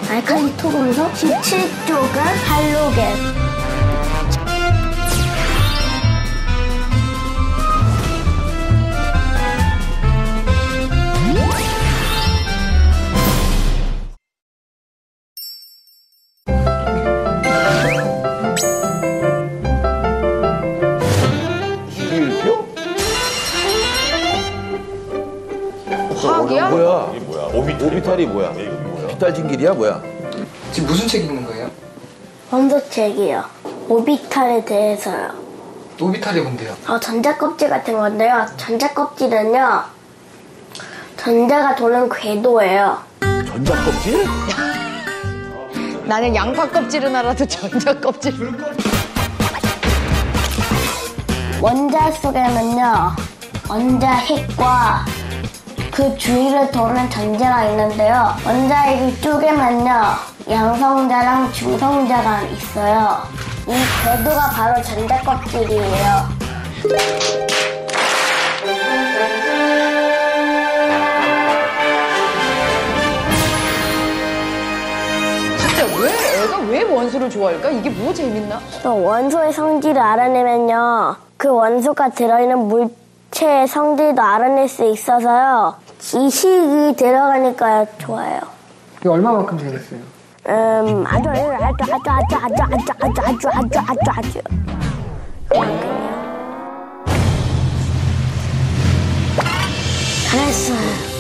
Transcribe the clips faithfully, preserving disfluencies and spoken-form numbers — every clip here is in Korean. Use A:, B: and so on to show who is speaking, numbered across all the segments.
A: 알칼리 토금속 십칠 쪽은 할로겐.
B: 화학이야?
C: 뭐야?
D: 이게 뭐야? 오비탈이,
C: 오비탈이 뭐야?
D: 이게 뭐야?
C: 비탈진길이야 뭐야?
E: 지금 무슨 책 읽는 거예요?
A: 원소책이요. 오비탈에 대해서요.
E: 오비탈이 뭔데요?
A: 어, 전자껍질 같은 건데요. 전자껍질은요, 전자가 도는 궤도예요.
C: 전자껍질?
B: 나는 양파 껍질은 알아도 전자 껍질.
A: 원자 속에는요, 원자 핵과 그 주위를 도는 전자가 있는데요. 원자핵 쪽에는요, 양성자랑 중성자가 있어요. 이 궤도가 바로 전자껍질이에요.
B: 진짜 왜 애가 왜 원소를 좋아할까? 이게 뭐 재밌나?
A: 또 원소의 성질을 알아내면요, 그 원소가 들어있는 물체의 성질도 알아낼 수 있어서요, 지식이 들어가니까 좋아요.
E: 이거 얼마만큼 재밌어요?
A: 음, 아주 아주 아주 아주 아주 아주 아주 아주 아주 아주 아주 아주 그만큼이요. 잘했어요.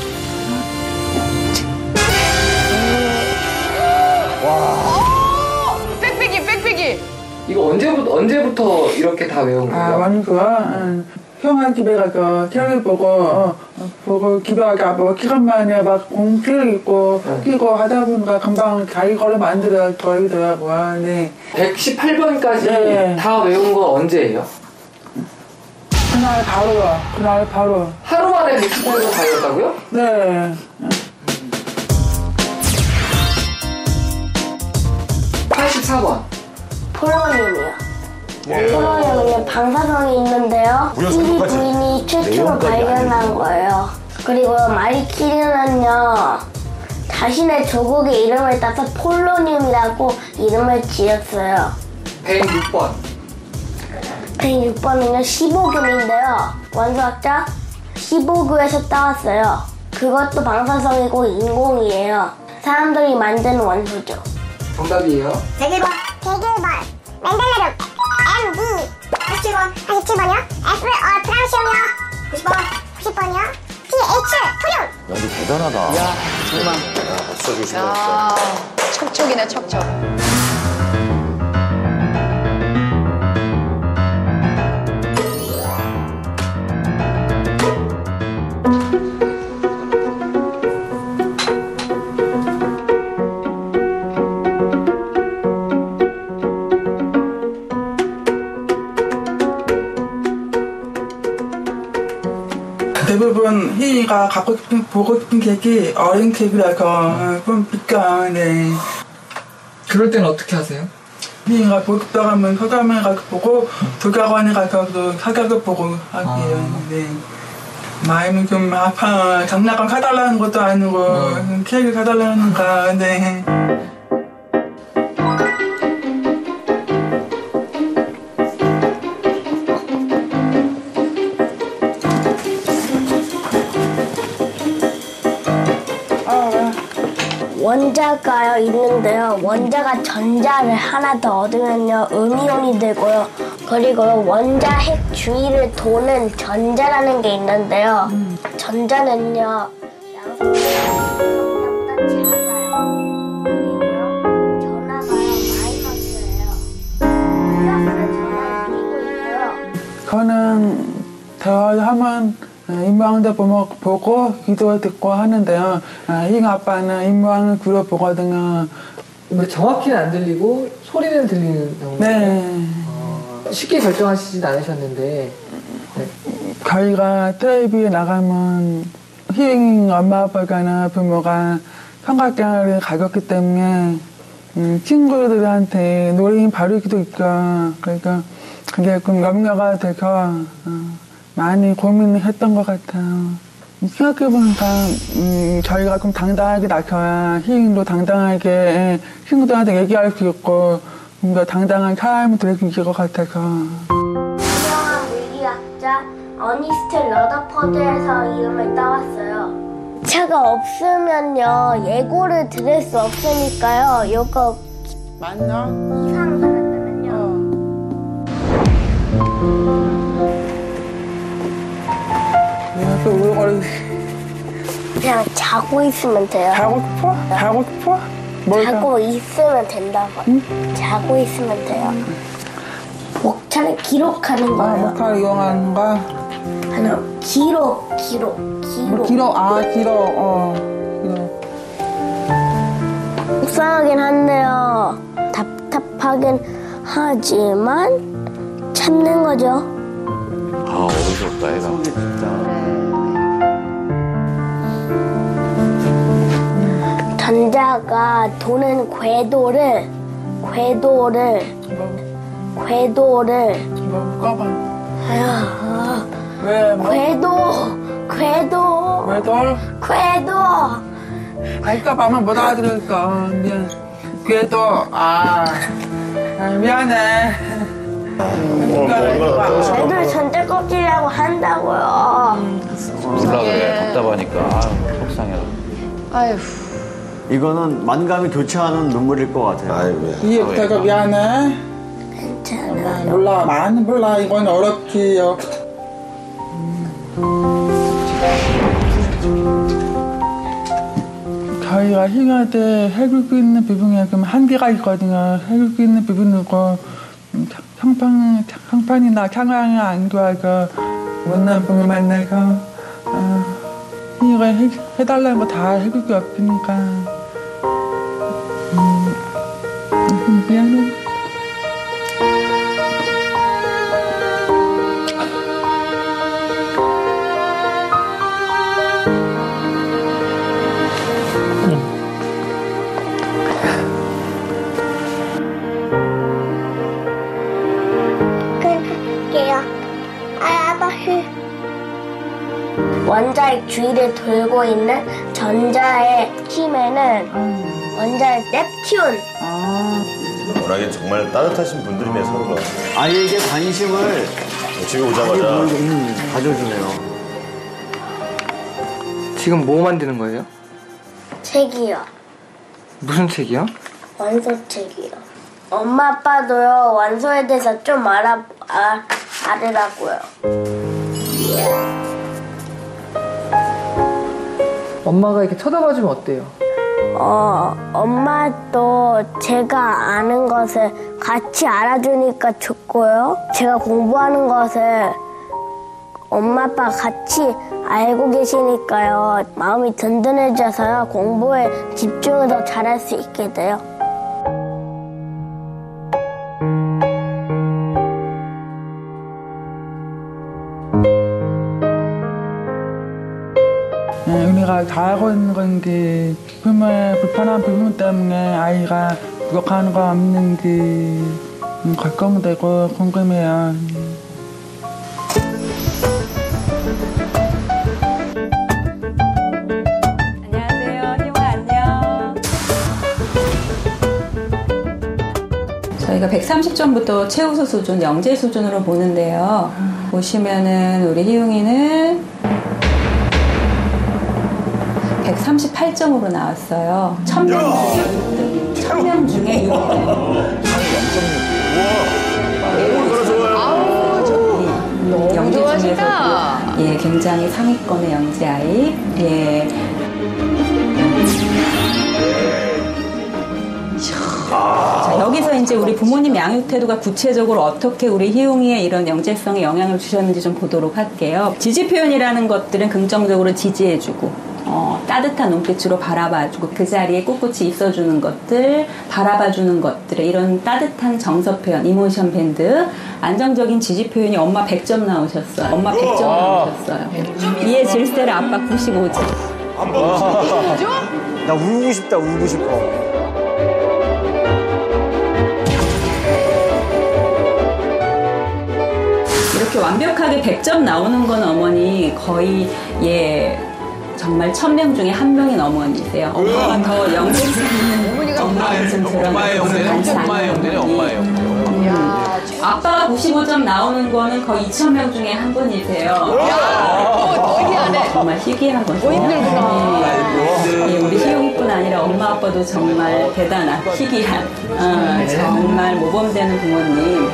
B: 와. 빽빽이 빽빽이.
E: 이거 언제부터 언제부터 이렇게 다 외운 거예요?
F: 아, 원수가 응. 형아 집에 가서 책을 보고 어, 보고 집에 가서 시간 만에 막 공책 있고
E: 응.
F: 끼고 하다 보니까 금방 자기 걸로 만들어 버리더라고요. 네.
E: 백십팔 번까지
F: 네.
E: 다 외운 건 언제예요?
F: 그날 바로 그날 바로
E: 하루 만에 백십팔 번 다 외웠다고요?
F: 네.
E: 팔십사 번.
A: 폴로늄이요. 폴로늄은 방사성이 있는데요. 키리 부인이 최초로 발견한 거예요. 그리고 마리 키리는요, 자신의 조국의 이름을 따서 폴로늄이라고 이름을 지었어요.
E: 백육 번.
A: 백육 번은요, 십오금인데요. 원소학자 십오금에서 따왔어요. 그것도 방사성이고 인공이에요. 사람들이 만든 원소죠.
E: 정답이에요.
G: 백일 번. 백일 번. 멘델레름. 엠 디. 팔십칠 번. 팔십칠 번이요. F 어 프랑시움이요. 구십 번. 구십 번이요. 피 에이치 토륨.
C: 야, 너 대단하다.
B: 야 정말.
D: 야, 박수 주시면
B: 야 척척이네 척척.
F: 대부분 희이가 갖고 싶은 보고 싶은 책이 어린 책이라서 좀 비싸네.
E: 그럴 때는 어떻게 하세요?
F: 희이가 보고 싶다고 하면 서점에 가서 보고 도서관에 가서도 사격을 보고 하기요.
E: 아.
F: 네. 마음이 좀 아파. 장난감 사달라는 것도 아니고
E: 어.
F: 책을 사달라는가. 네.
A: 원자가 있는데요. 원자가 전자를 하나 더 얻으면요, 음이온이 되고요. 그리고 원자 핵 주위를 도는 전자라는 게 있는데요. 음. 전자는요, 양성보다 작아요. 그리고요, 전화가요, 마이너스예요. 플러스는 전화를 끼고 있고요.
F: 저는 대화를 하면 인모양도 보고 기도 듣고 하는데요. 희 아빠는 인모양을 귀로 보거든요.
E: 근데 정확히는 안 들리고 소리는 들리는 경우.
F: 네.
E: 어, 쉽게 결정하시진 않으셨는데. 네.
F: 저희가 텔레비에 나가면 희 엄마 아빠가나 부모가 성곽장을 가졌기 때문에 음, 친구들한테 노래인 바르기도 있고, 그러니까 그게 좀 염려가 돼서 어, 많이 고민을 했던 것 같아요. 생각해보니까 음, 저희가 좀 당당하게 낳혀야 희잉도 당당하게 친구들한테 얘기할 수 있고 좀 더 당당한 사람이 될 수 있을 것 같아서.
A: 유명한 물리학자 어니스트 러더퍼드에서 이름을 따왔어요. 차가 없으면요 예고를 들을 수 없으니까요. 이거
F: 맞나?
A: 이상 받았다면요.
F: 내가 또 울거리.
A: 그냥 자고 있으면 돼요.
F: 자고 싶어? 자고 싶어? 뭘
A: 자고 있으면 된다고.
F: 응?
A: 자고 있으면 돼요. 목차를 기록하는
F: 아,
A: 거예요.
F: 목화를 이용하는 거?
A: 아니요, 기록, 기록, 기록.
F: 길어, 아, 길어, 어, 길어.
A: 속상하긴 한데요. 답답하긴 하지만 참는 거죠.
C: 아, 어르셨다, 애가.
A: 전자가 도는 궤도를, 궤도를, 궤도를,
F: 이거 꺼봐.
A: 아휴,
F: 왜, 뭐?
A: 궤도, 궤도,
F: 왜 널?
A: 궤도.
F: 아이까 봐면 못 알아들으니까. 어, 미안. 그래도, 아, 아 미안해.
A: 애들 전자 껍질이라고 한다고요.
C: 몰라 그래. 답답하니까. 아유, 속상해라.
B: 아휴.
D: 이거는 만감이 교치 않은 눈물일 것 같아요.
C: 아이고야.
F: 이해부터 미안해.
A: 괜찮아요.
F: 몰라, 많이 몰라. 이건 어렵지요. 저희가 희할 때 해줄 수 있는 부분이 좀 한계가 있거든요. 해줄 수 있는 부분이고, 형편, 형편이나 상황이 안 좋아서 원하는 분을 만나서, 어, 희가 해, 해달라는 거 다 해줄 수 없으니까, 음, 좀 미안해.
G: 끊을게요. 아, 아빠 휴.
A: 원자의 주위를 돌고 있는 전자의 힘에는 원자의 넵튠.
H: 워낙에 정말 따뜻하신 분들이면서 그런
D: 아이에게 관심을
H: 집에
D: 많이
H: 오자마자
D: 보여- 음, 가져주네요.
E: 지금 뭐 만드는 거예요?
A: 책이요.
E: 무슨 책이요?
A: 원소 책이요. 엄마 아빠도요 원소에 대해서 좀 알아 아, 알으라고요.
B: 엄마가 이렇게 쳐다봐주면 어때요?
A: 어 엄마도 제가 아는 것을 같이 알아주니까 좋고요. 제가 공부하는 것을 엄마 아빠 같이 알고 계시니까요 마음이 든든해져서요 공부에 집중을 더 잘할 수 있게 돼요.
F: 네, 우리가 잘하고 있는 건지 부모의 불편한 부분 때문에 아이가 부족한 거 없는지 음, 걱정되고 궁금해요.
I: 안녕하세요. 희용아 안녕. 저희가 백삼십 점부터 최우수 수준, 영재 수준으로 보는데요. 보시면은 우리 희용이는 백삼십팔 점으로 나왔어요. 천 명 중에 육 등. 천 명 중에 육 등.
B: 너무
I: 영재
B: 좋아하신다.
I: 중에서도 예, 굉장히 상위권의 영재 아이. 예. 자, 여기서 이제 우리 부모님 양육 태도가 구체적으로 어떻게 우리 희용이의 이런 영재성에 영향을 주셨는지 좀 보도록 할게요. 지지 표현이라는 것들은 긍정적으로 지지해주고 어, 따뜻한 눈빛으로 바라봐주고 그 자리에 꿋꿋이 있어주는 것들, 바라봐주는 것들의 이런 따뜻한 정서 표현, 이모션 밴드. 안정적인 지지 표현이 엄마 백 점 나오셨어요. 엄마 백 점 나오셨어요. 이해 질세를 아빠 구십오 점.
D: 나 울고 싶다, 울고 싶어.
I: 이렇게 완벽하게 백 점 나오는 건 어머니 거의 예 정말 천 명 중에 한 명인 어머니세요. 엄마가 더 영재성 있는 엄마가 좀 드러나는
C: 엄마의 영재는 엄마의 영재네, 엄마의 영재.
I: 아빠가 구십오 점 나오는 거는 거의 이천 명 중에 한 분이세요. 정말 희귀한 거죠. 힘들구나. 네, 우리 희용이뿐 아니라 엄마 아빠도 정말 대단한 희귀한 어, 정말 모범되는 부모님.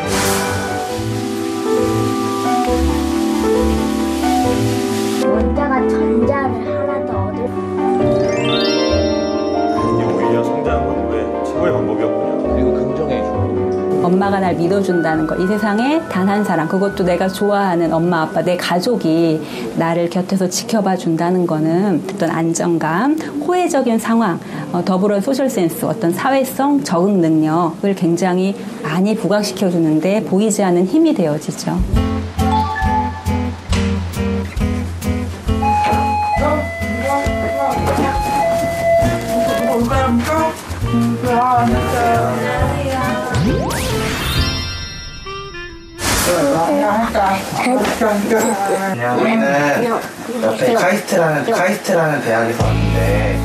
A: 원자가 전자를 하나 더 얻을.
H: 이게 오히려 성장한 건 왜 최고의 방법이었군요.
C: 그리고 긍정해줘.
I: 엄마가 날 믿어준다는 거, 이 세상에 단 한 사람, 그것도 내가 좋아하는 엄마, 아빠, 내 가족이 나를 곁에서 지켜봐 준다는 거는 어떤 안정감, 호혜적인 상황, 어, 더불어 소셜 센스, 어떤 사회성, 적응 능력을 굉장히 많이 부각시켜 주는데 보이지 않는 힘이 되어지죠.
J: 그냥 우리는 옆에 카이스트라는 카이스트라는 대학에서 왔는데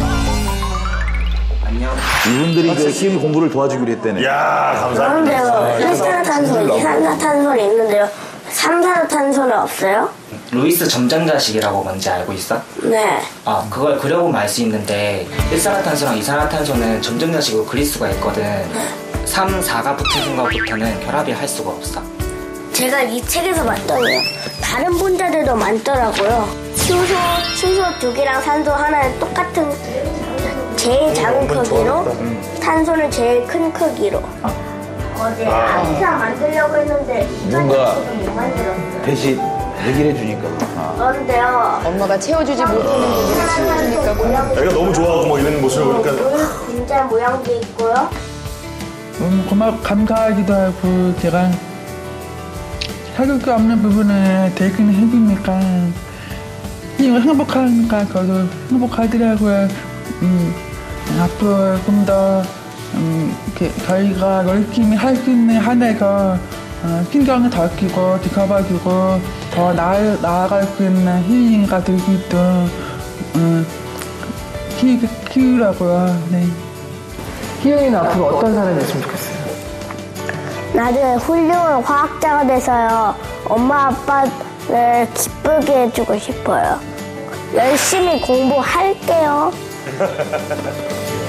J: 안녕.
C: 이분들이 그 희용이 공부를 도와주기로 했대네.
H: 이야,
A: 그런데요,
H: 감사합니다.
A: 일산화탄소, 이산화탄소는 있는데요. 삼산화탄소는 없어요?
J: 루이스 점전자식이라고 뭔지 알고 있어?
A: 네.
J: 아, 그걸 그려보면 알 수 있는데 일산화탄소랑 이산화탄소는 점전자식으로 그릴 수가 있거든. 삼, 사가 붙은 순간부터는 결합이 할 수가 없어.
A: 제가 이 책에서 봤더니요, 다른 분자들도 많더라고요. 수소, 수소 두 개랑 산소 하나는 똑같은 제일 작은 크기로, 탄소는 제일 큰 크기로. 어제 아기사 만들려고 했는데
C: 뭔가
A: 못 만들었어요.
C: 대신 얘기를 해주니까. 아.
A: 그런데요,
B: 엄마가 채워주지 못하는 부분을 채워주니까 그런.
H: 애가 너무 좋아하고 뭐 이런 모습을 보니까
A: 물 분자 모양도 있고요.
F: 음, 고맙, 감사하기도 하고, 제가 사귈 게 없는 부분을 대신 해주니까, 이거 행복하니까 저도 행복하더라고요. 음, 앞으로 좀 더, 음, 이렇게 저희가 열심히 할 수 있는 한에서 어, 신경을 더 끼고, 지켜봐주고, 더 나아, 나아갈 수 있는 힐링가 될 수 있도록, 음, 키, 키우라고요. 네.
E: 희영이는 앞으로 어떤 사람이 됐으면 좋겠어요?
A: 나중에 훌륭한 과학자가 돼서요, 엄마 아빠를 기쁘게 해주고 싶어요. 열심히 공부할게요.